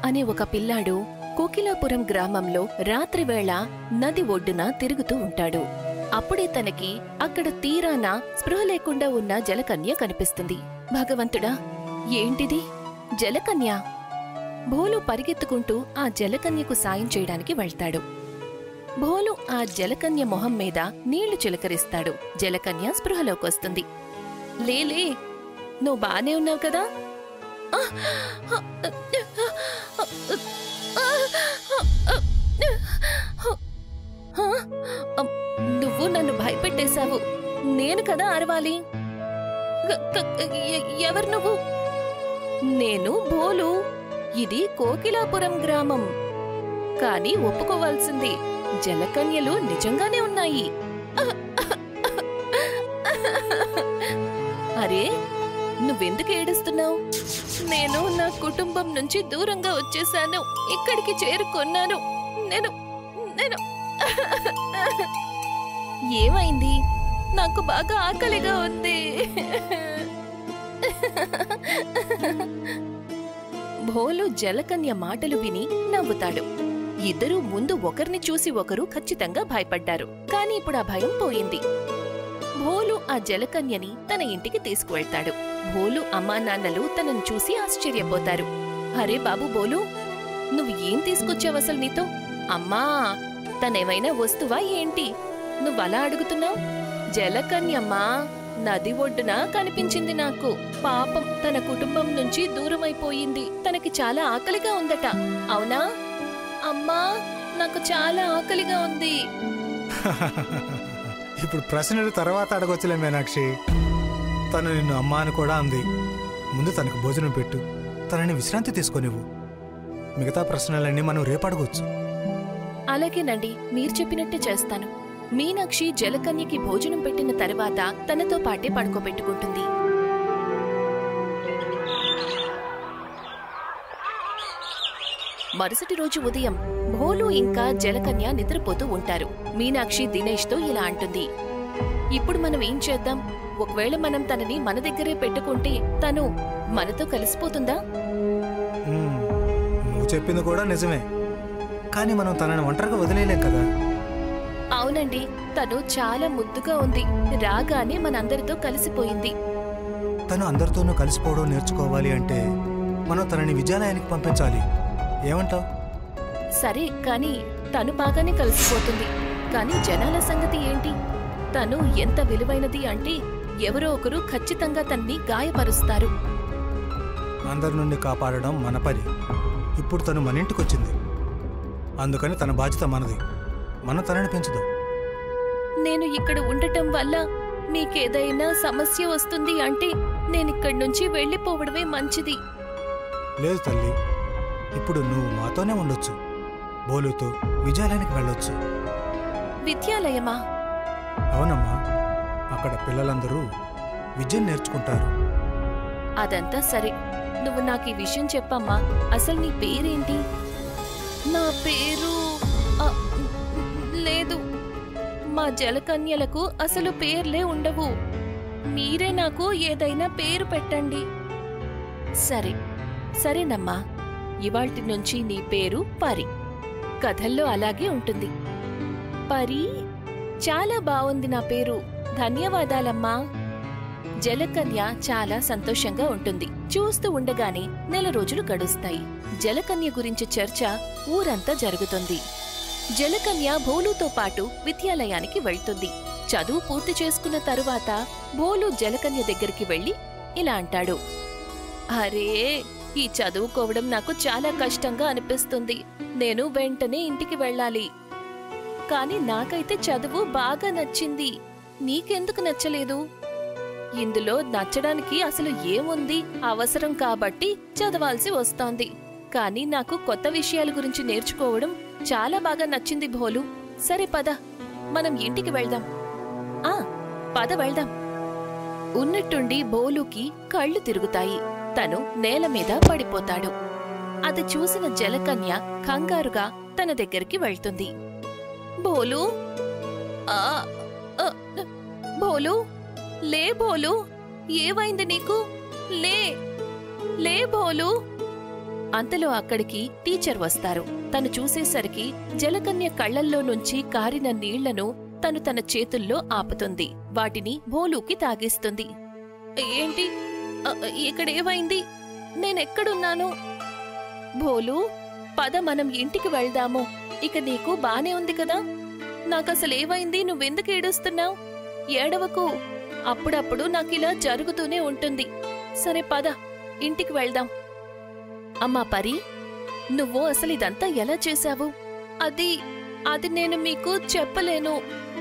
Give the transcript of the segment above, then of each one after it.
అనే ఒక పిల్లాడు కోకిలాపురం గ్రామంలో రాత్రివేళ నది ఒడ్డున తిరుగుతూ ఉంటాడు. అప్పుడే తనకి అక్కడ తీరాన స్పృహ లేకుండా ఉన్న జలకన్య కనిపిస్తుంది. భగవంతుడా, ఏంటిది? జలకన్య! భోలు పరిగెత్తుకుంటూ ఆ జలకన్యకు సాయం చేయడానికి వెళ్తాడు. భోలు ఆ జలకన్య మొహం మీద నీళ్లు చిలకరిస్తాడు. జలకన్య స్పృహలోకొస్తుంది. లేలే, నువ్వు బానే ఉన్నావు కదా? నువ్వు నన్ను భయపెట్టేశావు. నేను కదా అరవాలి. ఎవరు నువ్వు? నేను భోలు. ఇది కోకిలాపురం గ్రామం. కాని ఒప్పుకోవాల్సింది, జలకన్యలు నిజంగానే ఉన్నాయి. అరే, నువ్వెందుకు ఏడుస్తున్నావు? నేను నా కుటుంబం నుంచి దూరంగా వచ్చేశాను. ఇక్కడికి చేరుకున్నాను. నేను నేను ఏమైంది? నాకు బాగా ఆకలిగా ఉంది. భోలు జలకన్య మాటలు విని నవ్వుతాడు. ఇద్దరూ ముందు ఒకరిని చూసి ఒకరు ఖచ్చితంగా భయపడ్డారు. కాని ఇప్పుడు ఆ భయం పోయింది. భోలు ఆ జలకన్యని తన ఇంటికి తీసుకువెళ్తాడు. భోలు అమ్మా నాన్నలు తనను చూసి ఆశ్చర్యపోతారు. అరే బాబు భోలు, నువ్వు ఏం తీసుకొచ్చావసలు నీతో? అమ్మా, తనేమైనా వస్తువా ఏంటి? నువ్వలా అడుగుతున్నావు? జలకన్యమ్మా, నది ఒడ్డున కనిపించింది నాకు. పాపం, తన కుటుంబం నుంచి దూరమైపోయింది. తనకి చాలా ఆకలిగా ఉందట. అవునా? అమ్మా, నాకు చాలా ఆకలిగా ఉంది. ఇప్పుడు ప్రశ్నలు తర్వాత అడగొచ్చులే మీనాక్షి. తను నిన్ను అమ్మా అని కూడా అంది. ముందు తనకు భోజనం పెట్టు, తనని విశ్రాంతి తీసుకొనివ్వు. మిగతా ప్రశ్నలన్నీ మనం రేపు అడగొచ్చు. అలాగేనండి, మీరు చెప్పినట్టే చేస్తాను. మీనాక్షి జలకన్యకి భోజనం పెట్టిన తర్వాత తనతో పాటే పడుకోబెట్టుకుంటుంది. మరుసటి రోజు ఉదయం భోలు ఇంకా జలకన్య నిద్రపోతూ ఉంటారు. మీనాక్షి దినేష్తో ఇలా అంటుంది, ఇప్పుడు మనం ఏం చేద్దాం? ఒకవేళ మనం తనని మన దగ్గరే పెట్టుకుంటే తను మనతో కలిసిపోతుందా? నువ్వు చెప్పింది కూడా నిజమే, కానీ మనం తనని ఒంటరిగా వదిలేయలేం కదా. అవునండి, తను చాలా ముద్దుగా ఉంది. రాగానే మనందరితో కలిసిపోయింది. తను అందరితోనూ కలిసిపోవడం నేర్చుకోవాలి అంటే మనం తనని విద్యాలయానికి పంపించాలి. ఏమంటావ్? సరే, కానీ తను బాగానే కలిసిపోతుంది. కానీ జనాల సంగతి ఏంటి? తను ఎంత విలువైనది అంటే ఎవరో ఒకరు ఖచ్చితంగా తన్ని గాయపరుస్తారు. అందరి నుండి కాపాడడం మన పని. ఇప్పుడు తను మన ఇంటికొచ్చింది, అందుకని తన బాధ్యత మనది. మనం తనని పెంచుదాం. నేను ఇక్కడ ఉండటం వల్ల మీకేదైనా సమస్య వస్తుంది అంటే నేనిక్కడి నుంచి వెళ్ళిపోవడమే మంచిది. లేదు తల్లి, ఇప్పుడు నువ్వు మాతోనే ఉండొచ్చు. బోలుతో విద్యాలయానికి వెళ్ళొచ్చు. విద్యాలయమా? అవునమ్మా, అక్కడ పిల్లలందరూ విద్యను నేర్చుకుంటారు. అదంతా సరే, నువ్వు నాకు ఈ విషయం చెప్పమ్మా. అసలు నీ పేరేంటి? నా పేరు లేదు. మా జలకన్యలకు అసలు పేర్లే ఉండవు. మీరే నాకు ఏదైనా పేరు పెట్టండి. సరే సరేనమ్మా, ఇవాల్టి నుంచి నీ పేరు పరి. కథల్లో అలాగే ఉంటుంది. పరి, చాలా బావుంది నా పేరు. ధన్యవాదాలమ్మా. జలకన్య చాలా సంతోషంగా ఉంటుంది. చూస్తూ ఉండగానే నెల రోజులు గడుస్తాయి. జలకన్య గురించి చర్చ ఊరంతా జరుగుతుంది. జలకన్య భోలుతో పాటు విద్యాలయానికి వెళ్తుంది. చదువు పూర్తి చేసుకున్న తరువాత భోలు జలకన్య దగ్గరికి వెళ్లి ఇలా అంటాడు, అరే, ఈ చదువుకోవడం నాకు చాలా కష్టంగా అనిపిస్తుంది. నేను వెంటనే ఇంటికి వెళ్ళాలి. కాని నాకైతే చదువు బాగా నచ్చింది. నీకెందుకు నచ్చలేదు? ఇందులో నచ్చడానికి అసలు ఏముంది? అవసరం కాబట్టి చదవాల్సి వస్తోంది. కాని నాకు కొత్త విషయాల గురించి నేర్చుకోవడం చాలా బాగా నచ్చింది భోలు. సరే పద, మనం ఇంటికి వెళ్దాం. పద వెళ్దాం. ఉన్నట్టుండి భోలుకి కళ్ళు తిరుగుతాయి. తను నేల మీద పడిపోతాడు. అది చూసిన జలకన్య కంగారుగా తన దగ్గరికి వెళ్తుంది. భోలు, భోలు, లే భోలు, ఏవైంది నీకు? లే లే భోలు. అంతలో అక్కడికి టీచర్ వస్తారు. తను చూసేసరికి జలకన్య కళ్లల్లో నుంచి కారిన నీళ్లను తను తన చేతుల్లో ఆపుతుంది. వాటిని భోలూకి తాగిస్తుంది. ఏంటి ఇక్కడేమైంది? నేనెక్కడున్నాను? భోలూ, పద మనం ఇంటికి వెళ్దాము. ఇక నీకు బానే ఉంది కదా? నాకసలేమైంది? నువ్వెందుకు ఏడుస్తున్నావు? ఏడవకు. అప్పుడప్పుడు నాకిలా జరుగుతూనే ఉంటుంది. సరే పద, ఇంటికి వెళ్దాం. అమ్మా పరి, నువ్వు అసలిదంతా ఎలా చేశావు? అది నేను మీకు చెప్పలేను.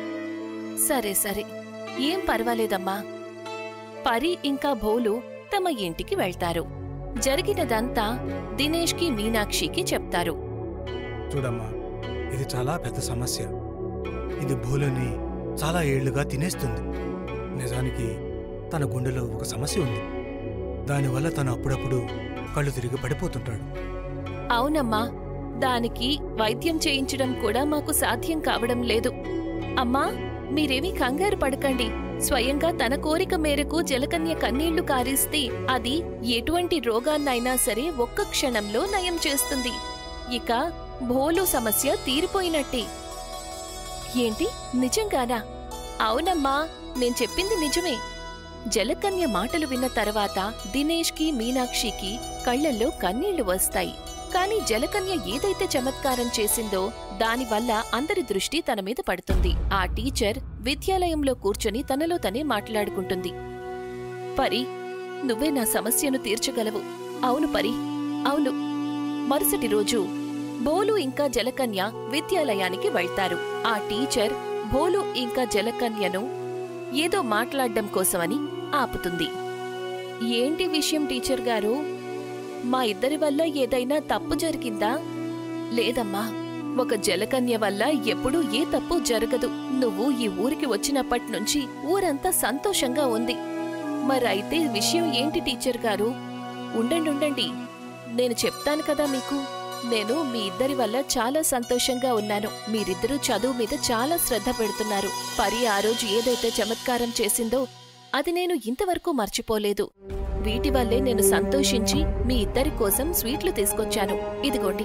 సరే సరే, ఏం పర్వాలేదమ్మా. పరి ఇంకా భోలు తమ ఇంటికి వెళ్తారు. జరిగినదంతా దినేష్కి, మీనాక్షికి చెప్తారు. చూడమ్మా, ఇది చాలా పెద్ద సమస్య. ఇది భోలుని చాలా ఏళ్లుగా తినేస్తుంది. నిజానికి తన గుండెలో ఒక సమస్య ఉంది. దానివల్ల తను అప్పుడప్పుడు కళ్ళు తిరిగి పడిపోతుంటాడు. అవునమ్మా, దానికి వైద్యం చేయించడం కూడా మాకు సాధ్యం కావడం లేదు. అమ్మా, మీరేమీ కంగారు పడకండి. స్వయంగా తన కోరిక మేరకు జలకన్య కన్నీళ్లు కారిస్తే అది ఎటువంటి రోగాన్నైనా సరే ఒక్క క్షణంలో నయం చేస్తుంది. ఇక భోలు సమస్య తీరిపోయినట్టే. ఏంటి, నిజంగానా? అవునమ్మా, నేను చెప్పింది నిజమే. జలకన్య మాటలు విన్న తర్వాత దినేష్కి, మీనాక్షికి కళ్లల్లో కన్నీళ్లు వస్తాయి. కాని జలకన్య ఏదైతే చమత్కారం చేసిందో దానివల్ల అందరి దృష్టి తన మీద పడుతుంది. ఆ టీచర్ విద్యాలయంలో కూర్చొని తనలో తనే మాట్లాడుకుంటుంది. పరి, నువ్వే నా సమస్యను తీర్చగలవు. అవును పరి, అవును. మరుసటి రోజు భోలు ఇంకా జలకన్య విద్యాలయానికి వెళ్తారు. ఆ టీచర్ భోలు ఇంకా జలకన్యను ఏదో మాట్లాడ్డం కోసమని ఆపుతుంది. ఏంటి విషయం టీచర్ గారు? మా ఇద్దరి వల్ల ఏదైనా తప్పు జరిగిందా? లేదమ్మా, ఒక జలకన్య వల్ల ఎప్పుడూ ఏ తప్పు జరగదు. నువ్వు ఈ ఊరికి వచ్చినప్పట్నుంచి ఊరంతా సంతోషంగా ఉంది. మరైతే విషయం ఏంటి టీచర్ గారు? ఉండండి, నేను చెప్తాను కదా మీకు. నేను మీ ఇద్దరి వల్ల చాలా సంతోషంగా ఉన్నాను. మీరిద్దరూ చదువు మీద చాలా శ్రద్ధ పెడుతున్నారు. పరి ఆ రోజు ఏదైతే చమత్కారం చేసిందో అది నేను ఇంతవరకు మర్చిపోలేదు. వీటి వల్లే నేను సంతోషించి మీ ఇద్దరి కోసం స్వీట్లు తీసుకొచ్చాను. ఇదిగోండి.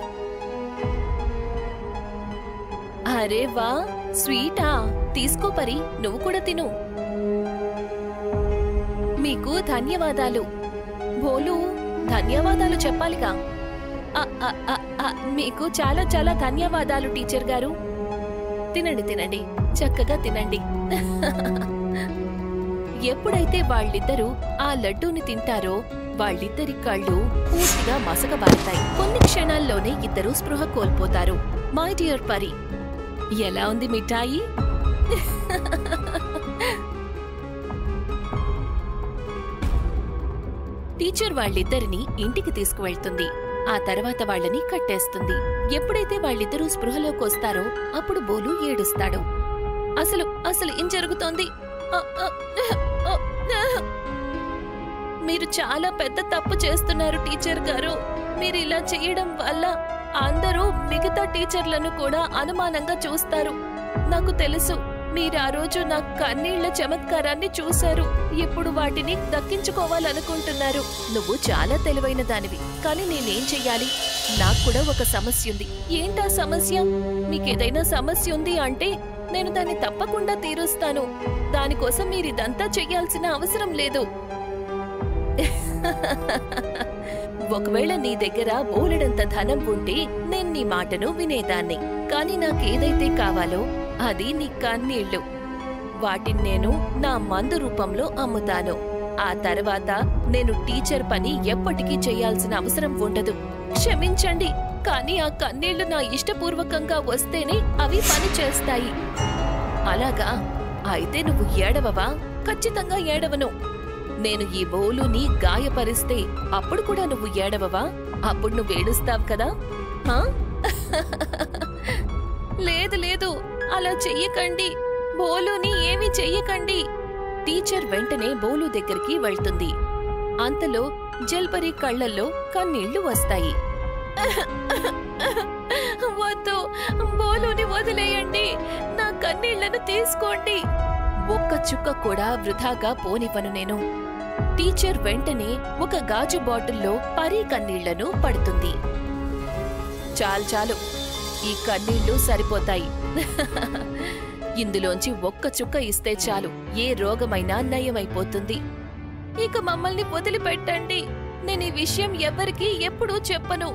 అరే వా, స్వీటా? తీసుకో పరి, నువ్వు కూడా తిను. మీకు ధన్యవాదాలు. భోలు, ధన్యవాదాలు చెప్పాలిగా. మీకు చాలా చాలా ధన్యవాదాలు టీచర్ గారు. తినండి, చక్కగా తినండి. ఎప్పుడైతే వాళ్ళిద్దరూ ఆ లడ్డూని తింటారో వాళ్ళిద్దరి కళ్ళు పూర్తిగా మసకబారుతాయి. కొన్ని క్షణాల్లోనే ఇద్దరూ స్పృహ కోల్పోతారు. మై డియర్ పరి, ఎలా ఉంది మిఠాయి? టీచర్ వాళ్ళిద్దరిని ఇంటికి తీసుకువెళ్తుంది. ఆ తర్వాత వాళ్ళని కట్టేస్తుంది. ఎప్పుడైతే వాళ్ళిద్దరూ స్పృహలోకొస్తారో అప్పుడు బోలు ఏడుస్తాడు. అసలు ఏం జరుగుతోంది? మీరు చాలా పెద్ద తప్పు చేస్తున్నారు టీచర్ గారు. మీరు ఇలా చేయడం వల్ల అందరూ మిగతా టీచర్లను కూడా అనుమానంగా చూస్తారు. నాకు తెలుసు, మీరు ఆ రోజు నా కన్నీళ్ల చమత్కారాన్ని చూశారు. ఇప్పుడు వాటిని దక్కించుకోవాలనుకుంటున్నారు. నువ్వు చాలా తెలివైన దానివి, కానీ నేనేం చెయ్యాలి? నాకు కూడా ఒక సమస్య ఉంది. ఏంటా సమస్య? మీకేదైనా సమస్య ఉంది అంటే నేను దాన్ని తప్పకుండా తీరుస్తాను. దానికోసం మీరిదంతా చెయ్యాల్సిన అవసరం లేదు. ఒకవేళ నీ దగ్గర బోలెడంత ధనం ఉంటే నేను నీ మాటను వినేదాన్ని. కాని నాకేదైతే కావాలో అది నీ కన్నీళ్లు. వాటిని నేను నా మందు రూపంలో అమ్ముతాను. ఆ తర్వాత నేను టీచర్ పని ఎప్పటికీ చెయ్యాల్సిన అవసరం ఉండదు. క్షమించండి, కానీ ఆ కన్నీళ్లు నా ఇష్టపూర్వకంగా వస్తేనే అవి పని చేస్తాయి. అలాగా? అయితే నువ్వు ఏడవవా? ఖచ్చితంగా ఏడవను. నేను ఈ బోలుని గాయపరిస్తే అప్పుడు కూడా నువ్వు ఏడవవా? అప్పుడు నువ్వు ఏడుస్తావు కదా? లేదు, అలా చెయ్యకండి. బోలుని ఏమీ చెయ్యకండి. టీచర్ వెంటనే బోలు దగ్గరికి వెళ్తుంది. అంతలో జల్పరి కళ్లల్లో కన్నీళ్లు వస్తాయి. వద్దు, బోలుని వదిలేయండి. నా కన్నీళ్లను తీసుకోండి. ఒక్క చుక్క కూడా వృధాగా పోనివ్వను నేను. టీచర్ వెంటనే ఒక గాజు బాటిల్లో పరీ కన్నీళ్లను పడుతుంది. చాలు చాలు, ఈ కన్నీళ్లు సరిపోతాయి. ఇందులోంచి ఒక్క చుక్క ఇస్తే చాలు, ఏ రోగమైనా నయమైపోతుంది. ఇక మమ్మల్ని వదిలిపెట్టండి. నేను ఈ విషయం ఎవరికీ ఎప్పుడూ చెప్పను.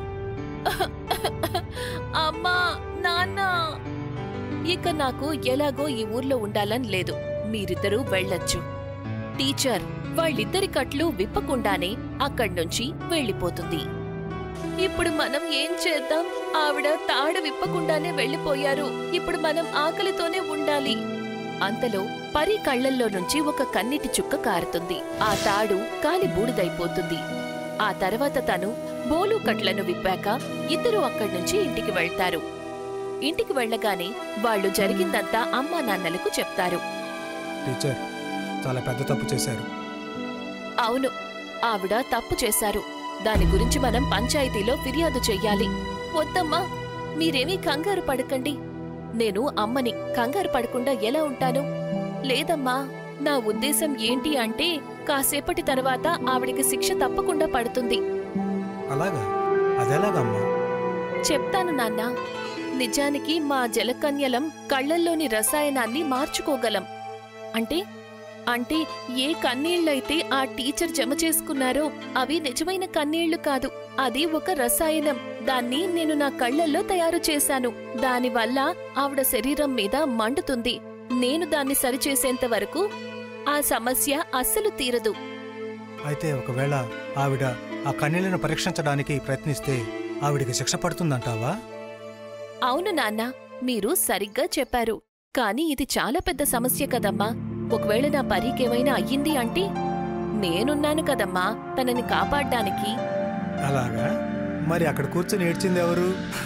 అమ్మా, నాన్న. ఇక నాకు ఎలాగో ఈ ఊర్లో ఉండాలని లేదు. మీరిద్దరూ వెళ్ళొచ్చు. టీచర్ వాళ్ళిద్దరి కట్లు విప్పకుండానే అక్కడ్నుంచి వెళ్ళిపోతుంది. ఇప్పుడు మనం ఏం చేద్దాం? ఆవిడ తాడు విప్పకుండానే వెళ్ళిపోయారు. ఇప్పుడు మనం ఆకలితోనే ఉండాలి. అంతలో పరీ కళ్లల్లో నుంచి ఒక కన్నీటి చుక్క కారుతుంది. ఆ తాడు కాలి బూడిదైపోతుంది. ఆ తర్వాత తను బోలు కట్లను విప్పాక ఇద్దరూ అక్కడ్నుంచి ఇంటికి వెళ్తారు. ఇంటికి వెళ్లగానే వాళ్లు జరిగిందంతా అమ్మా నాన్నలకు చెప్తారు. టీచర్ చాలా పెద్ద తప్పు చేశారు. అవును, ఆవిడ తప్పు చేశారు. దాని గురించి మనం పంచాయతీలో ఫిర్యాదు చెయ్యాలి. వద్దమ్మా, మీరేమీ కంగారు పడకండి. నేను అమ్మని, కంగారు పడకుండా ఎలా ఉంటాను? లేదమ్మా, నా ఉద్దేశం ఏంటి అంటే కాసేపటి తర్వాత ఆవిడికి శిక్ష తప్పకుండా పడుతుంది. అలాగా? అదెలాగమ్మా? చెప్తాను నాన్నా. నిజానికి మా జలకన్యలం కళ్లల్లోని రసాయనాన్ని మార్చుకోగలం. అంటే అంటే ఏ కన్నీళ్లైతే ఆ టీచర్ జమ చేసుకున్నారో అవి నిజమైన కన్నీళ్లు కాదు. అది ఒక రసాయనం. దాన్ని నేను నా కళ్లల్లో తయారు చేశాను. దానివల్ల ఆవిడ శరీరం మీద మండుతుంది. నేను దాన్ని సరిచేసేంత వరకు ఆ సమస్య అస్సలు తీరదు. అయితే ఒకవేళ ఆవిడ ఆ కన్నీళ్లను పరీక్షించడానికి ప్రయత్నిస్తే ఆవిడికి శిక్ష పడుతుందంటావా? అవును నాన్న, మీరు సరిగ్గా చెప్పారు. కాని ఇది చాలా పెద్ద సమస్య కదమ్మా. ఒకవేళ నా పరీకేమైనా అయ్యింది అంటే నేనున్నాను కదమ్మా తనని కాపాడ్డానికి. అలాగా? మరి అక్కడ కూర్చుని ఏడ్చింది ఎవరు?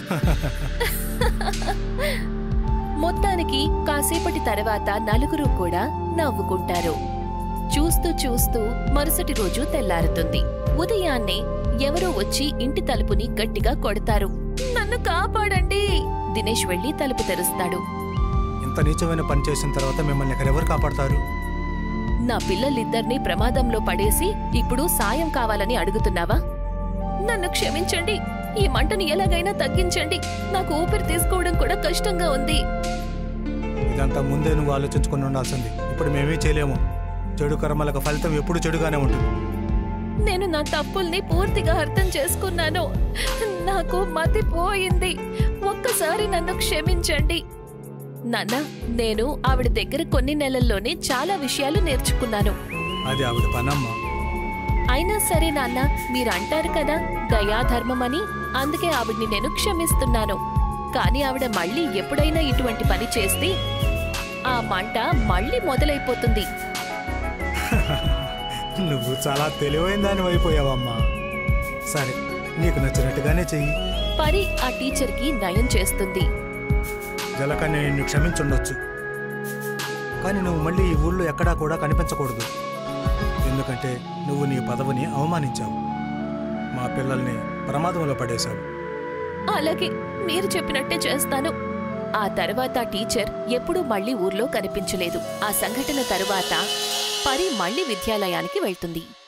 మొత్తానికి కాసేపటి తర్వాత నలుగురు కూడా నవ్వుకుంటారు. చూస్తూ చూస్తూ మరుసటి రోజు తెల్లారుతుంది. ఉదయాన్నే ఎవరో వచ్చి ఇంటి తలుపుని గట్టిగా కొడతారు. నన్ను కాపాడండి. దినేష్ వెళ్లి తలుపు తెరుస్తాడు. ఇంత నీచమైన పని చేసిన తర్వాత మిమ్మల్ని ఎక్కడెవరు కాపాడతారు? నా పిల్లలిద్దరినీ ప్రమాదంలో పడేసి ఇప్పుడు సాయం కావాలని అడుగుతున్నావా? నన్ను క్షమించండి. ఈ మంటని ఎలాగైనా తగ్గించండి. నాకు ఊపిరి తీసుకోవడం కూడా కష్టంగా ఉంది. ఇదంతా ముందే నువ్వు ఆలోచించుకుని ఉండాల్సింది. ఇప్పుడు మేమేం చేయలేము. చెడు కర్మలకు ఫలితం ఎప్పుడు చెడుగానే ఉంటుంది. నేను నా తప్పుల్ని పూర్తిగా అర్థం చేసుకున్నాను. నాకు మతిపోయింది. ఒక్కసారి నన్ను క్షమించండి. నాన్న, నేను ఆవిడ దగ్గర కొన్ని నెలల్లోనే చాలా విషయాలు నేర్చుకున్నాను. అది ఆవిడ పనమ్మా. అయినా సరే నాన్న, మీరంటారు కదా దయాధర్మమని. అందుకే ఆవిడ్ని నేను క్షమిస్తున్నాను. కాని ఆవిడ మళ్ళీ ఎప్పుడైనా ఇటువంటి పని చేస్తే ఆ మంట మళ్ళీ మొదలైపోతుంది. నువ్వు చాలా తెలివైన దాని అయిపోయావమ్మా. సరే, నీకు నచ్చినట్టుగానే చెయ్యి. పరి ఆ టీచర్కి నయం చేస్తుంది. జలకన్య నిన్ను క్షమించుండొచ్చు, కానీ నువ్వు మళ్ళీ ఈ ఊళ్ళో ఎక్కడా కూడా కనిపించకూడదు. ఎందుకంటే నువ్వు నీ పదవిని అవమానించావు. మా పిల్లల్ని ప్రమాదంలో పడేశావు. అలాగే, మీరు చెప్పినట్టే చేస్తాను. ఆ తర్వాత టీచర్ ఎప్పుడూ మళ్లీ ఊర్లో కనిపించలేదు. ఆ సంఘటన తరువాత పరి మళ్లీ విద్యాలయానికి వెళ్తుంది.